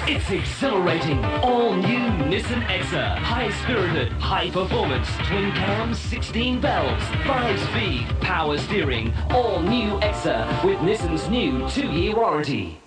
It's exhilarating. All new Nissan Exa. High-spirited, high-performance, twin cams, 16 valves, 5-speed, power steering. All new Exa with Nissan's new 2-year warranty.